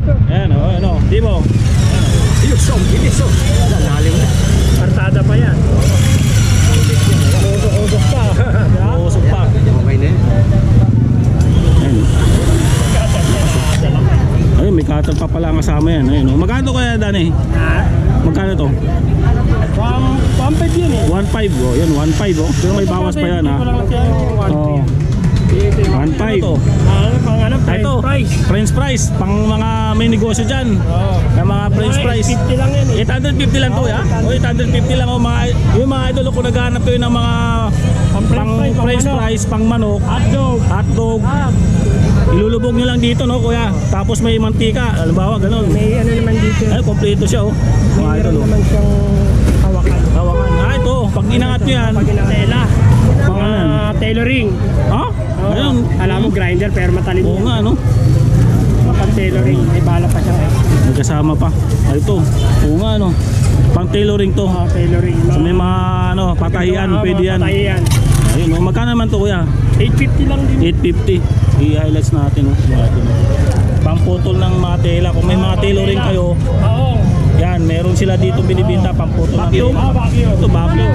Ayan o, ano, di mo. Bilis oh. Lalim na. Kartada pa yan. Usok pa. Usok pa. Okay na yan. Ayan. Ayun, may cutter pa pala kasama yan. Ayun, oh. Magkano kaya, Dani? Magkano to? 1.5 yun eh. 1.5 oh. Yan, 1.5 oh. Pero may bawas pa yan ha. Oh. 1.5 to. Ito, French fries. Pang mga may negosyo dyan. Yung mga French fries. 850 lang yan eh. 850 lang to ya. O 850 lang oh, mga, yung mga idol ko naghahanap kayo ng mga pang French fries, pang manok, hotdog. Ilulubog nyo lang dito no kuya. Tapos may mantika, halimbawa ganun. May ano naman dito. Ay, kompleto siya oh. Mga Mayroon idol oh. naman siyang hawakan. Hawakan. Ah, ito, pag inangat nyo yan. Pag tela. Mga tailoring. Ha? Ayun. Alam mo grinder pero matalim Oo yan. nga no. Pag tailoring, may bala pa siya. May kasama pa. Ah, ito. Oo nga no. Pang tailoring to. Tailoring. So may mga ano, patahian, pwede yan. Patahian. Ayun oh. Magkano naman to kuya? 850 lang din. 850. I-highlights natin oh. Pamputol ng mga tela. Kung may mga tailoring kayo, Oo. yan, meron sila dito binibinta pamputol ng tela. Vacuum. Ito vacuum.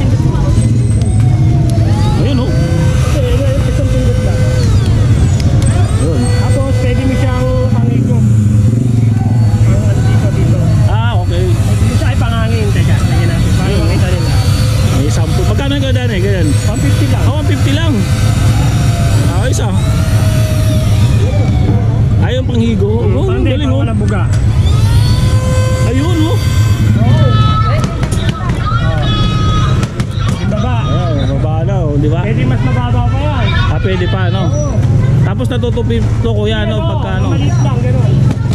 Ayun oh. Isang pindot lang. Ayun. Tapos pwede mo siyang pangigong. Dito. Ah, okay. Dito ay pangangin. Teka, lagyan natin. Para makita nila. May sample. Magkano yung ganda eh? Ganyan. 150 lang. Oh, 150 lang. Ayos ah. Ayun panghigo. Oh, Pandi, galing pang oh. malabuga. Ayun oh. Yung baba. Ayun, mababa na oh, di ba? Pwede mas mababa pa yan. Ah, pwede pa no. Tapos natutupi to kuya no pagka ano. Maliit lang, gano'n.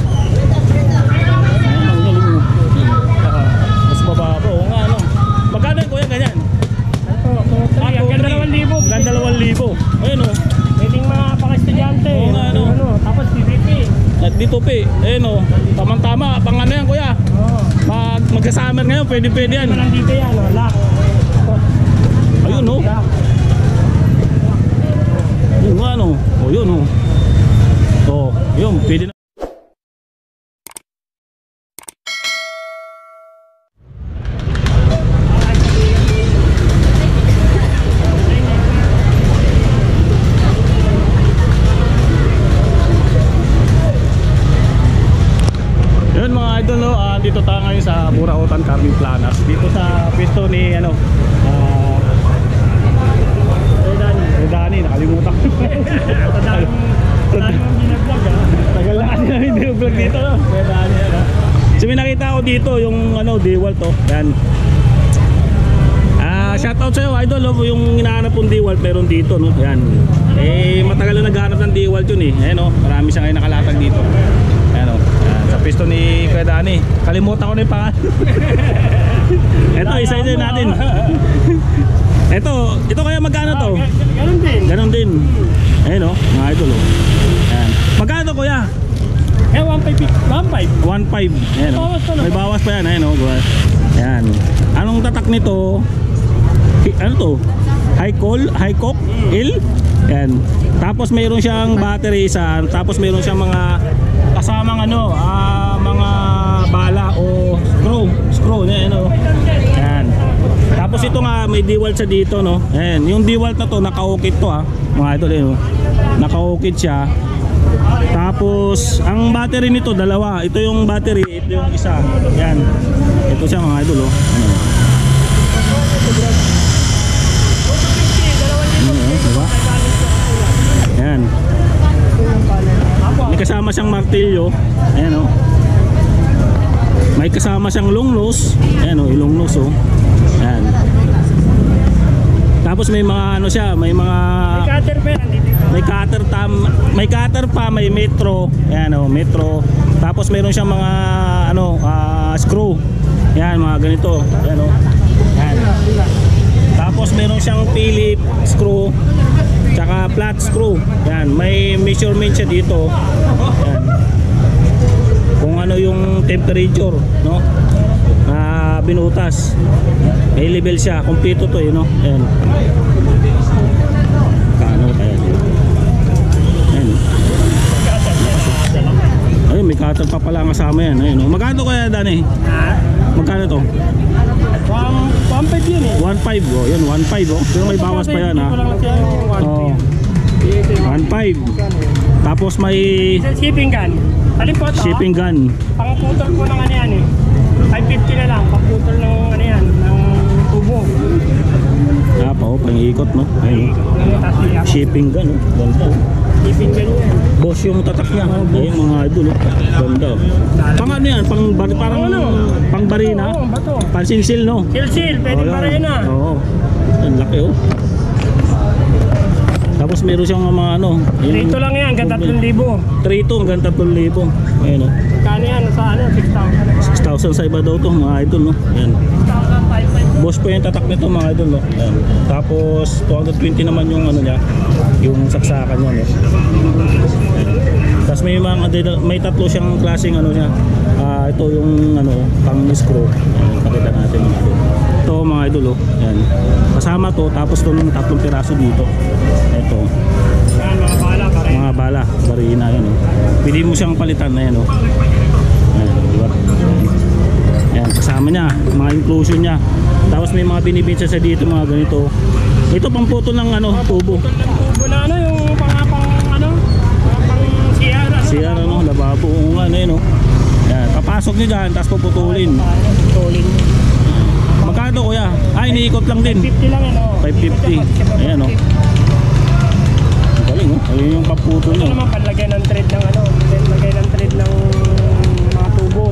Ayun, ang galing mo. Mas mababa oh nga no. Magkano yung kuya ganyan? Hanggang 2,000. Hanggang 2,000. Ayun oh. Pwedeng mga pang-estudyante. Oo nga, ano. Tapos PVP. At dito pe, ayun oh. Tamang-tama, pang ano yan kuya. Oo. Magka-summer ngayon, pwede yan. Parang dito yan, lock. Ayun oh. Lock. Yun nga no. Oh, yun oh. Oh, yun, pwede na. Yun mga idol no, dito tayo ngayon sa Burautan Carving Planners. Dito sa pwesto ni ano, Dani, nakalimutan ko. Tadaan mong binablog ha. Tagal na kasi namin vlog dito no. Dani ano. So may nakita ko dito yung ano, DeWalt to. Yan. Shoutout sa iyo idol no, yung hinahanap kong DeWalt meron dito no. Yan. Eh matagal na naghahanap ng DeWalt yun eh. Ayan no, marami siya ngayon nakalatag dito. Ayan no. Sa pisto ni Kuya Dani. Kalimutan ko na yung pangalan. Ito, isa-isa natin. Ito kaya magkano to? Ganun din. Ganon din. Ayun o, mga idol o. Ayan. Magkano to kuya? 1.5. 1.5. Ayan o. May bawas pa yan. Ayan o. Ayan. Anong tatak nito? Ano to? High cock? Il? Ayan. Tapos mayroon siyang battery isa. Tapos mayroon siyang mga kasamang ano, mga bala o screw niya ano. Ayan. Tapos ito nga may DeWalt sa dito no. Ayan, yung DeWalt na to naka-ukit to mga idol eh. Naka-ukit siya. Tapos ang battery nito dalawa. Ito yung battery, ito yung isa. Ayan. Ito siya mga idol oh. Diba? Ayan. May kasama siyang martilyo. Ayan o. May kasama siyang long nose. Ayan o, ilong nose o. Ayan. Tapos may mga ano siya, may mga Cutter pa yan. may cutter pa, may metro. Ayan o, metro. Tapos mayroon siyang mga ano, screw. Ayan, mga ganito. Ayan o. Ayan. Tapos mayroon siyang Philip screw. Tsaka flat screw. Yan, may measurement siya dito. Yan. Kung ano yung temperature, no? Binutas. May level siya, kompleto to, no? Yan. Kaano kaya? Yan. Ayun, may cutter pa pala ang kasama yan. Ayun, oh. Magkano kaya Dani? Ha? Magkano to? 1.5 yun eh. 1.5 oh. Yun 1.5 oh. Pero may bawas pa yan ha. Hindi ko lang kasi yung 1.5 Oh. yan. 1.5. Tapos may Shipping gun. Alin po ito? shipping gun. Pangputol po ng ano yan eh. 550 na lang. Pangputol ng ano yan. Ng tubo. Ah, pa oh, pang-ikot no. Ayun. Oh. Shipping gun oh. Ganda oh. Shipping gun yan. Boss yung tatak niya. Ayun mga idol oh. Ganda oh. Pang ano yan? Parang pang barina. Oo, bato. Pansinsil no. Sil-sil. Pwede Oh, pa rin na. Oo. Ang laki oh. Tapos meron siyang mga ano. Dito lang yan. Hanggang 3,000. 3.2 hanggang 3,000. Ayun oh. Kano yan? Sa ano? 6,000. 6,000 sa iba daw to mga idol no. Ayan. 6,500. Boss po yung tatak nito mga idol no. Ayan. Tapos 220 naman yung ano niya. Yung saksakan niya no. Ayan. Tapos may tatlo siyang klaseng ano siya. Ito yung ano pang screw. Ayan, pakita natin mga idol. Ito mga idol oh. Ayan. Kasama to tapos to ng 3 piraso dito. Ito. Yan, mga bala pa rin. Mga bala, barina yan oh. Pwede mo siyang palitan na yan oh. Ayan, diba? Ayan, kasama niya, mga inclusion niya. Tapos may mga binibitsa sa dito mga ganito. Ito pang putol ng ano, tubo. Putol ng tubo na ano, yung pang ano, pang CR ano. CR ano, lababo, oo nga, ano yun oh. Ayan, papasok niyo dyan, tapos puputulin. Putulin. Magkano kuya? Ay, iniikot lang din. 50 lang ano. 550. Ayan oh. Ang galing oh, ayun yung paputol Ito niya. naman panlagay ng thread ng ano, panlagay ng thread ng mga tubo.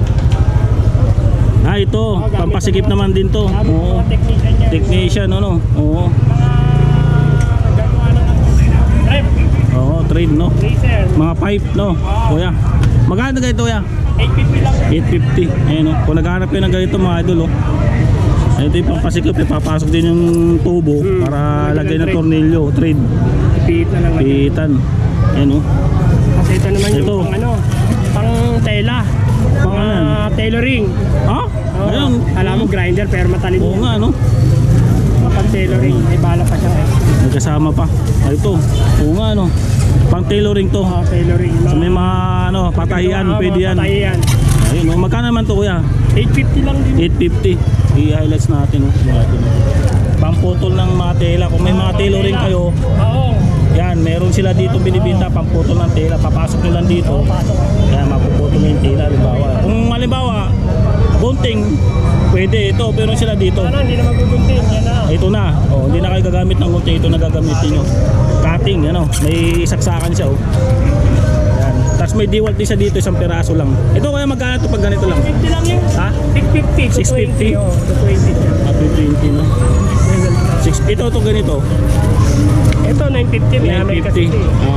Ito, pampasikip naman din to. Sabi ng Oo. mga technician niya. Technician ano, oo. Mga nagagawa ng thread, Oo, trade no. laser. Mga pipe no, kuya. Magkano ganito kuya? 850 lang. 850. Ayun oh. Kung naghahanap kayo ng ganito mga idol oh. Ito yung pampasikip, papasok din yung tubo para lagay ng tornilyo, trade. Ipihit na lang. Pitan. Ayun oh. Kasi ito naman yung Ito. pang ano, pang tela. Pang Mga ano? tailoring. Ha? Ayun. Alam mo grinder pero matalim Oo yan. nga no. Mga pang tailoring. May bala pa siya. May kasama pa. Ito. Oo nga no. Pang tailoring to. Tailoring. So may mga ano, patahian, pwede yan. Patahian. Ayun oh. Magkano naman to kuya? 850 lang din. 850. I-highlights natin oh. Pamputol ng mga tela. Kung may mga tailoring kayo, Oo. yan, meron sila dito binibinta pamputol ng tela. Papasok nyo lang dito. Yan, mapuputol na yung tela. Halimbawa. Kung halimbawa, bunting, pwede ito. Pero sila dito. Ano, hindi na magugunting. Yan na. Ito na. Oh, hindi na kayo gagamit ng gunting. Ito na gagamitin nyo. Cutting, ano. May saksakan siya oh. Yan. Tapos may DeWalt din siya dito, isang piraso lang. Ito kaya magkano ito pag ganito lang? 50 lang yun. Ha? 650. 650? Oo, 220. At 20 no? Ito ganito. Ito, 950. May 950.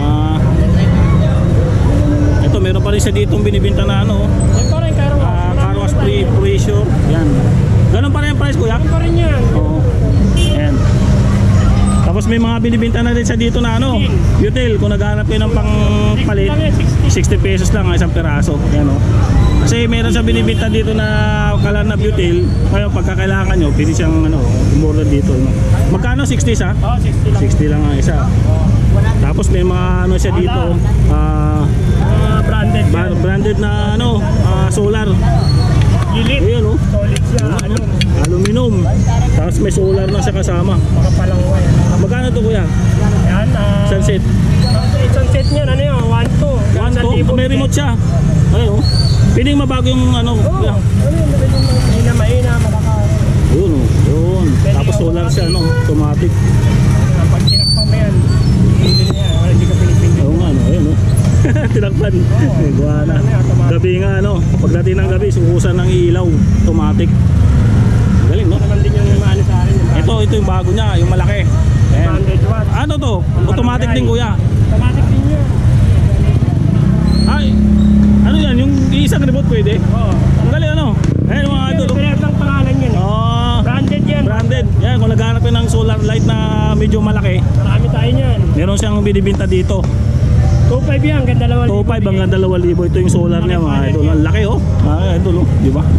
Ito meron pa rin siya dito binibenta na ano. Yan pa rin, Car wash pressure. Yan. Ganun pa rin ang price kuya? Yan pa rin yan. Oo. Yan. Tapos may mga binibenta na rin siya dito na ano, util. Kung naghahanap kayo ng pangpalit, 60 pesos lang ang isang piraso. Yan o. Kasi meron siya binibenta dito na kalan na butil. Ngayon pagka kailangan nyo, pwede siyang ano, umorder dito. No? Magkano? 60 sa? Oo, 60 lang. 60 lang ang isa. Tapos may mga ano siya dito, Branded yan. branded na ano, solar. Gilit. Ayan o. Solid siya. Ano? Aluminum. Tapos may solar na siya kasama. Makapalangway. Magkano to kuya? Yan. Sunset. Isang set niyan, ano yun? 1-2. 1 to, may remote siya. Ayun oh. Pwedeng mabago yung ano. Oo. kuya. Ano yun? Mahina, malakas. Yun oh. Yun. Tapos solar siya no, automatic. Pag tinakpan mo yan, hindi na yan. Wala, hindi ka pinipindin. Oo nga no, ayun oh. Tinakpan. Gawa na. Gabi nga ano, pagdating ng gabi, sukusan ng ilaw, automatic. Galing no? Naman din yung maano sa akin. Ito yung bago niya, yung malaki. Ayan. 100 watts. Ano to? Automatic din kuya. Automatic din yun. Ay, ano yan? Yung isang remote pwede? Oo. Ang galing ano? Ayun mga ito. Pero lang pangalan yun. Oh, Branded yan. branded. Yan, kung naghahanap kayo ng solar light na medyo malaki, Marami tayo niyan. meron siyang binibinta dito. 2.5 yan, ganda 2,000. 2.5 hanggang 2,000. Ito yung solar niya mga idol. Ang laki oh. Idol oh, di ba?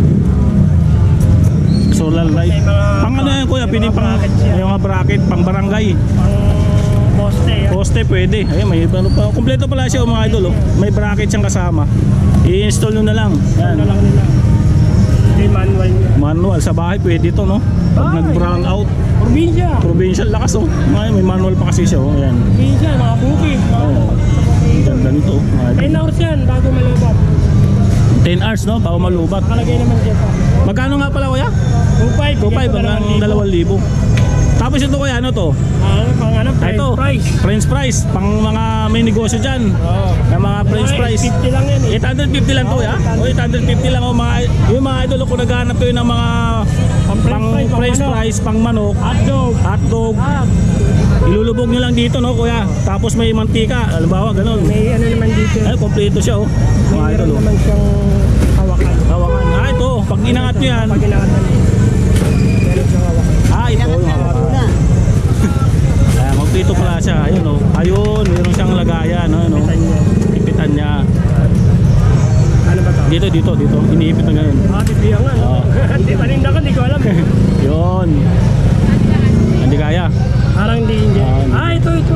Solar light. Pang ano yan kuya? Pwede pang yung mga bracket, pang barangay. Pang Poste. Yan. Poste pwede. Ayun, may ano pa. Kompleto pala siya mga idol. Oh. May bracket siyang kasama. I-install nyo na lang. Yan. Ano lang nila. Hindi manual niya. Manual sa bahay pwede to, no? Pag Ay. nag-brown out, Probinsya. provincial lakas, oh. May manual pa kasi siya, oh. Ayan. Probinsya, mga bukid. Oh. Ang ganda nito, oh, mga idol. 10 hours yan, bago malubat. 10 hours, no? Bago malubat. Nakalagay naman dyan pa. Magkano nga pala, kuya? 2.5. 2.5 hanggang 2,000. Tapos ito, kuya, ano to? Pang ano, Ito, price. French fries. Pang mga may negosyo dyan. Oo. Na mga French fries. 50 lang yan eh. 850 lang to, ya? O 850 lang, oh, mga, yung mga idol ko naghahanap ko yun ng mga pang French fries, pang manok, Hotdog. hotdog. Ilulubog nyo lang dito, no, kuya? Tapos may mantika, halimbawa, ganun. May ano naman dito. Ay, kompleto siya, oh. Mga May idol, meron oh. naman siyang hawakan. Hawakan. Ah, ito, pag inangat nyo yan. Pag inangatan eh. Meron siyang hawakan. Ah, ito, yung hawakan. Ayan, kompleto pala siya. Ayun, oh. Ayun, meron siyang lagayan, no, no. Pitan niya. Ipitan niya. Ano ba to? Dito. Iniipit na ganun. Titiyan nga. Oo. Hindi paninda ka, hindi ko alam. Yun. Hindi kaya. Parang hindi. Ito. Ito.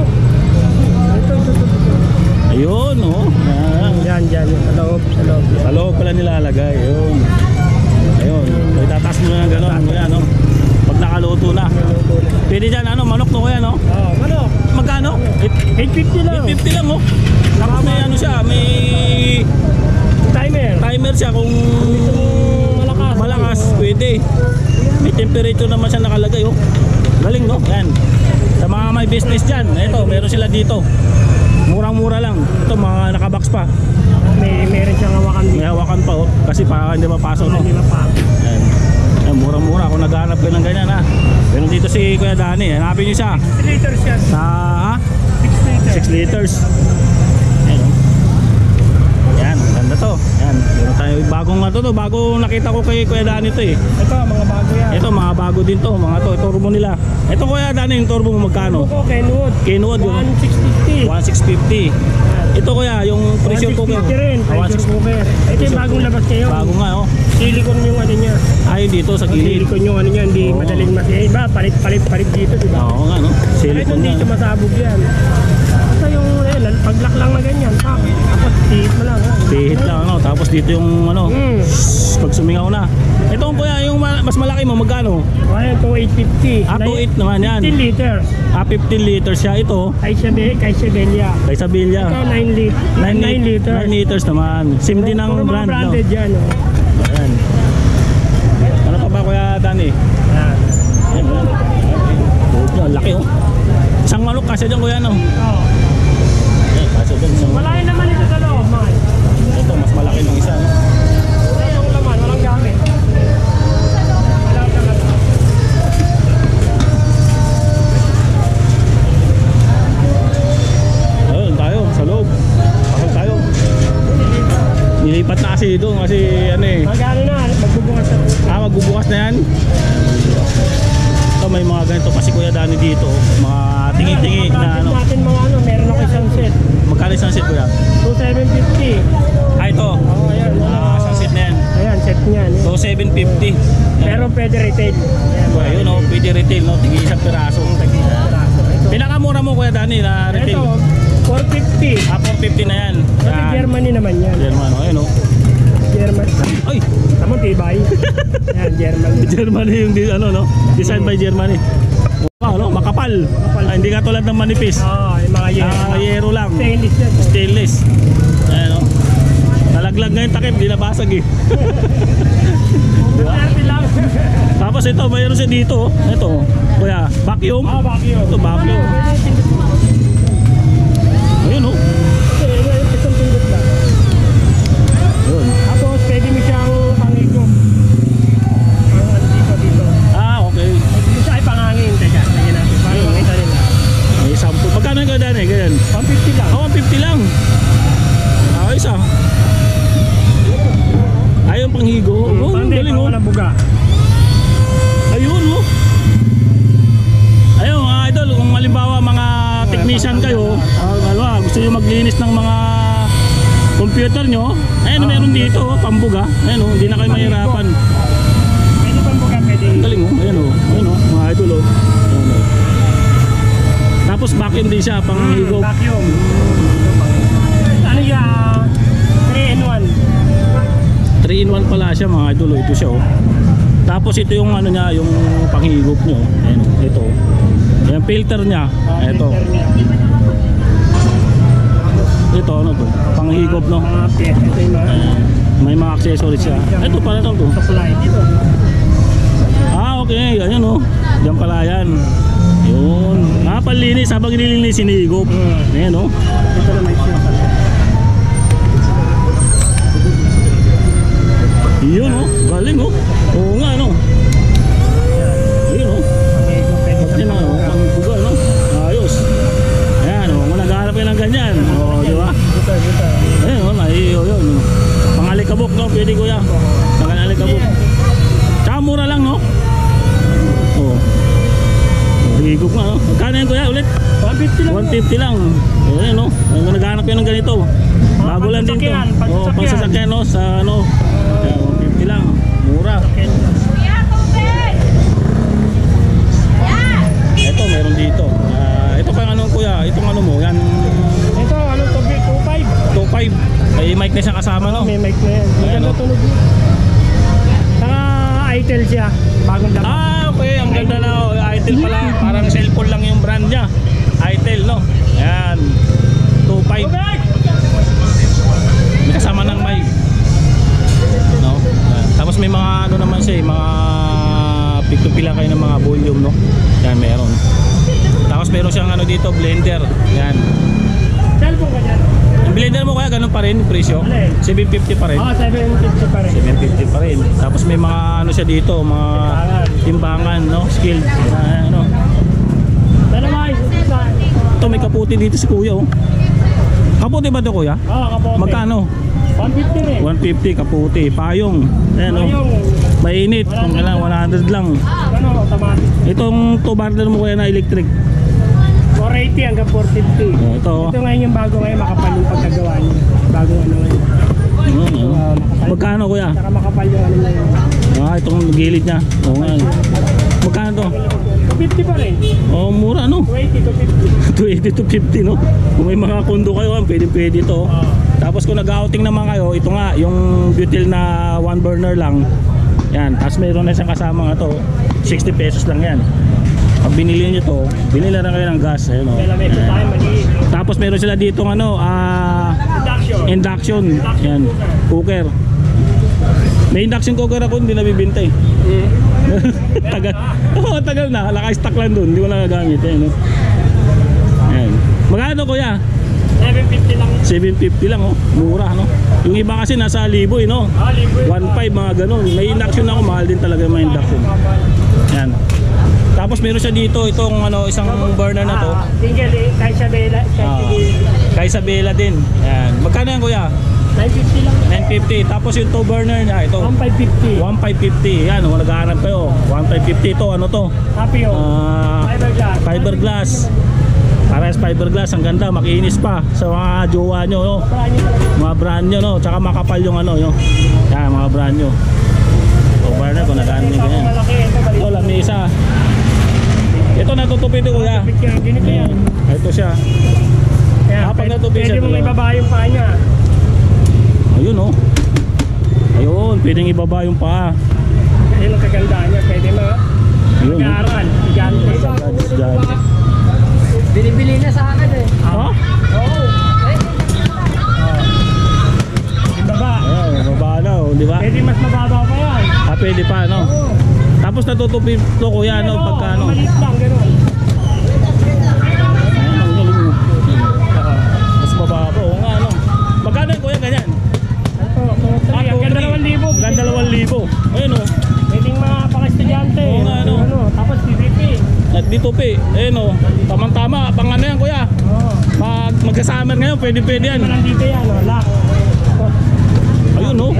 Ayun, oh. Ayan. Diyan. Sa loob. Sa loob pala nilalagay. Ayun. Ayun. Itataas mo na ng gano'n. Ayan, oh. Pag nakaluto na. Pwede dyan, ano, manok to kuya, no? Oo, manok. Magkano? 850 lang. 850 lang, oh. Tapos may ano siya, may timer siya kung malakas, pwede. May temperature naman siya nakalagay, oh. Galing, no? Yan. Sa mga may business dyan, ito, meron sila dito. Murang-mura lang. Ito, mga nakabox pa. Meron siyang hawakan dito. May hawakan pa, oh. Kasi para hindi mapasok, no? Hindi mapasok. Yan. Yan, murang-mura. Kung naghahanap ka ng ganyan, ha. Meron dito si Kuya Danny. Hanapin niyo siya. 6 liters yan. Sa, ha? 6 liters. 6 liters. Yan, oh. Yan, ganda to. Yan, meron tayo bagong ano to, bagong nakita ko kay Kuya Danny to, eh. Ito, mga bago yan. Ito, mga bago din to, mga to, turbo nila. Ito, Kuya Danny, yung turbo mo magkano? Ito, Kenwood. Kenwood, yun. 1650. 1650. Ito, Kuya, yung pressure cooker. 1650 rin. Pressure cooker. Ito yung bagong labas ngayon. Bago nga, oh. Silicone yung ano niya. Ay, dito sa gilid. Silicone yung ano niya. Hindi Oo. madaling iba, palit dito, diba? Oo nga, no? Ito Silicone dito nga. masabog yan. Ito yung paglak lang na ganyan. Tapos tihit mo lang. Pihit lang, ano? Tapos dito yung, ano, pag sumingaw na. Ito, Kuya, yung mas malaki mo, magkano? Ayan, ito 850. Ah, 2.8 naman yan. 15 liters. Ah, 15 liters siya. Ito, Kay Sibelia. kay Sabilla. Ito 9 liters. 9 liters naman. Sim din ang Puro mga brand, no? branded yan. Oh. Ayan. Ano pa ba, Kuya Danny? Yan. Ayan, ayan. Ang laki, oh. Isang manok kasi dyan, Kuya, no? Oh. Ayan, kasi dyan, isang manok. Malaki naman ito sa loob, man. Ito, mas malaki ng isa, no? Walang laman, walang gamit. Walang laman. Ayun, tayo, sa loob. Pasok tayo. Nilipat na kasi dito, kasi ano eh. Magkano na, magbubukas na. Ah, magbubukas na yan. Ito, may mga ganito pa si Kuya Danny dito. Mga tingi-tingi na ano. natin mga ano, meron ako isang set. Magkano isang set, Kuya? 2,750. Ah, ito. Oh, ayan. Ah, isang set na yan. Ayan, set niyan. So, 750. Pero pwede retail. Ayan, So, ayun, oh, pwede retail, no? Tigi isang piraso. Pinakamura mo, Kuya Danny, na Ito, retail. 450. Ah, 450 na yan. Kasi Yan. Germany naman yan. German, oh, ayun, oh. German. Ay! Tama, tibay. Ayan, Germany. Germany yung ano, no? Design by Germany. Ano, makapal. Ah, hindi ka tulad ng manipis. Oo, yung mga yero. Ah, yero lang. Stainless yan. Stainless. Ayan, oh. Nalaglag nga yung takip, di nabasag eh. Swerte lang. Tapos ito, mayroon siya dito. Oh. Ito, kuya, vacuum. Ah, vacuum. Ito, vacuum. Ayun, oh. Isang pindot lang. Ayun. Tapos, pwede mo siyang pangigop. Dito. Ah, okay. Isa ay pangangin. Teka, lagyan natin. Para makita nila. May sample. Magkano yung ganda eh? Ganyan. 150 lang. Ah, 150 lang. Ayos ah. Ayun, panghigo. Oh, galing oh. Pang buga. Ayun oh. Ayun mga idol, kung halimbawa mga technician kayo, gusto nyo maglinis ng mga computer nyo, ayun meron dito, pambuga. Ayun oh, hindi na kayo mahirapan. Pwede pang buga, pwede. Ang galing oh, ayun oh, mga idol oh. Ayun, oh. Tapos vacuum din siya, pang higop. Vacuum. Ano yan? 3-in-1. 3-in-1 pala siya mga idol. Ito siya oh. Tapos ito yung ano niya, yung panghigop nyo. Ayan, ito. Yung filter niya. Ito. Filter niya. Ito ano to? Panghigop no. Mga piyesa. Ito yung mga May mga accessories siya. Ito pala to. supply dito. Okay. Ayan oh. Diyan pala yan. Yun. Panlinis. Habang nililinis sinihigop. Ayan oh. Ito na may piyesa. Yun oh. Galing oh. Oo nga no. Ayun oh. Yan oh. Ang bugal no. Ayos. Ayan oh. Kung naghahanap kayo ng ganyan. Oh, di ba? Ayun oh. Ayun. Pangalikabok no. Pwede kuya. Pangalikabok. Tsaka mura lang no. Oh. Higop nga no. Magkano yan kuya ulit? 150 lang. 150 lang. Ayun no. Kung naghahanap kayo ng ganito. Bago lang din to. Oh, pagsasakyan no. Sa ano. 150 lang. Mura. Ito meron dito. Ito pang ano kuya, itong ano mo, yan Ito, ano to? 2.5. 2.5. May mic na siya kasama no. May mic na yan. Maganda tunog yun. Saka Itel siya. Bagong dapat. Okay, ang ganda na oh. Itel pala, parang cellphone lang yung brand niya. Itel no. Yan. 2.5. May kasama ng mic. No. Yan. Tapos may mga ano naman siya, mga pila kayo ng mga volume no. Yan meron. Tapos meron siyang ano dito, blender. Yan. Cellphone ka dyan. Yung blender mo kaya ganun pa rin yung presyo? 750 pa rin. 750 pa rin. 750 pa rin. Tapos may mga ano siya dito, mga timbangan, no? Skilled. Ano. Ito may kaputi dito si kuya, oh. Kaputi ba ito kuya? Kapote. Magkano? 150 rin. 150 kaputi. Payong. Ayan, oh. Payong. Mainit. Kung kailangan 100 lang. Ano, automatic. Itong 2 burner mo kuya na electric. 480 hanggang 450. Ito. Ito ngayon yung bago ngayon, makapal yung pagkagawa niya. Bago ano ngayon. Magkano kuya? Saka makapal yung ano ngayon. Itong gilid niya. Oo nga. Magkano to? 250 pa rin. Oh, mura no? 280 to 50. 280 to 50 no? Kung may mga kondo kayo, pwede to. Tapos kung nag-outing naman kayo, ito nga, yung butyl na 1 burner lang. Yan, tapos mayroon na siyang kasama nga to. 60 pesos lang yan. Pag binili nyo to, binili na kayo ng gas. Ayun, oh. Tapos meron sila dito ano, induction. Yan, cooker. May induction cooker ako, hindi nabibinta eh. Tagal. Oo, tagal na. Naka-stock lang dun. Hindi ko nagagamit. Ayan, no? Ayan. Magkano kuya? 750 lang. 750 lang, oh. Mura, no? Yung iba kasi nasa libo, eh, no? 1.5, mga ganun. May induction ako. Mahal din talaga yung mga induction. Ayan. Tapos meron siya dito, itong ano, isang burner na to. Single, Kaysa Bela. Kaysa Bela din. Ayan. Magkano yan kuya? 950 lang. 950. Tapos yung 2 burner niya, ito. 1550. 1550. Yan, kung naghahanap kayo. 1550 ito, ano to? Tapio. Fiberglass. Fiberglass. Parehas fiberglass, ang ganda, makinis pa sa mga jowa nyo, no? Mga brand nyo, no? Tsaka makapal yung ano, no? Yan, mga brand nyo. So, burner, kung naghahanap nyo ganyan. Ito, lamisa. Ito, natutupid ito, kuya. Ganito yan. Ito siya. Pag natupid siya, pwede mo ibaba yung paa niya. Ayun, oh. Ayun, pwedeng ibaba yung paa. Ayun ang kagandaan niya. Pwede mo mag-aaral. Gigante. Binibili na sa akin eh. Ha? Oo. Ibaba. Ayun, baba na, oh, di ba? Pwede mas mababa pa yan. Pwede pa, no? Tapos natutupid to, kuya, no? Pagka, ano? Maliit lang, gano'n. Ang galing mo. Mas baba pa, oo nga, no? Magkano yung kuya, ganyan? Ang ganda 2,000. Ganda 2,000. Ayun, oh. Pwedeng mga pang-estudyante. Oo nga, ano. Tapos PVP. At dito, pe. Ayun, oh. Tamang-tama. Pang ano yan, kuya? Oo. Pag magka-summer ngayon, pwede yan. Nandito yan, lock. Ayun, oh.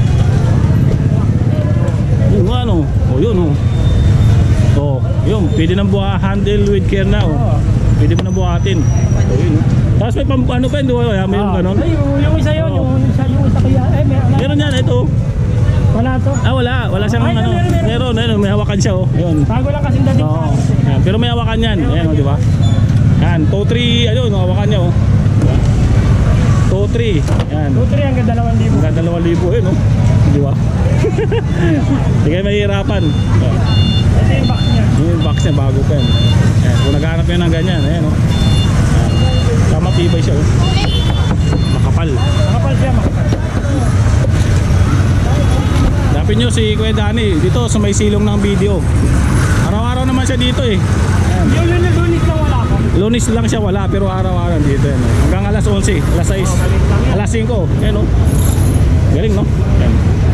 Yun nga, no? Oh, yun, oh. Oh, yun. Pwede nang handle with care na, oh. Pwede mo na buhatin. Oh, yun, oh. Tapos may ano pa yun, di ba? May yung ganon. Ay, yung isa yun, yung isa kaya. Meron yan, ito. Wala to. Wala siyang Ay, ano. Meron, may hawakan siya, oh. Yun. Bago lang kasing dating Oo. Yan. Pero may hawakan yan. Ayan, oh, di ba? Yan, 2-3, ayun, hawakan niya, oh. 2-3, yan. 2-3 hanggang 2,000. Hanggang 2,000, eh, no? Di ba? Hindi kayo mahihirapan. Ito yung box niya. Yung box niya, bago pa yan. Yan, kung naghanap yan ng ganyan, ayan, oh. Yan. Tama, tibay siya, oh. Makapal. Makapal siya, makapal. Hanapin nyo si Kuya Danny dito sa may silong ng video. Araw-araw naman siya dito, eh. Yung lunis lang wala ko. Lunes lang siya wala, pero araw-araw dito, yan, oh. Hanggang alas 11, alas 6, alas 5, yan, oh. Galing, no? Yan.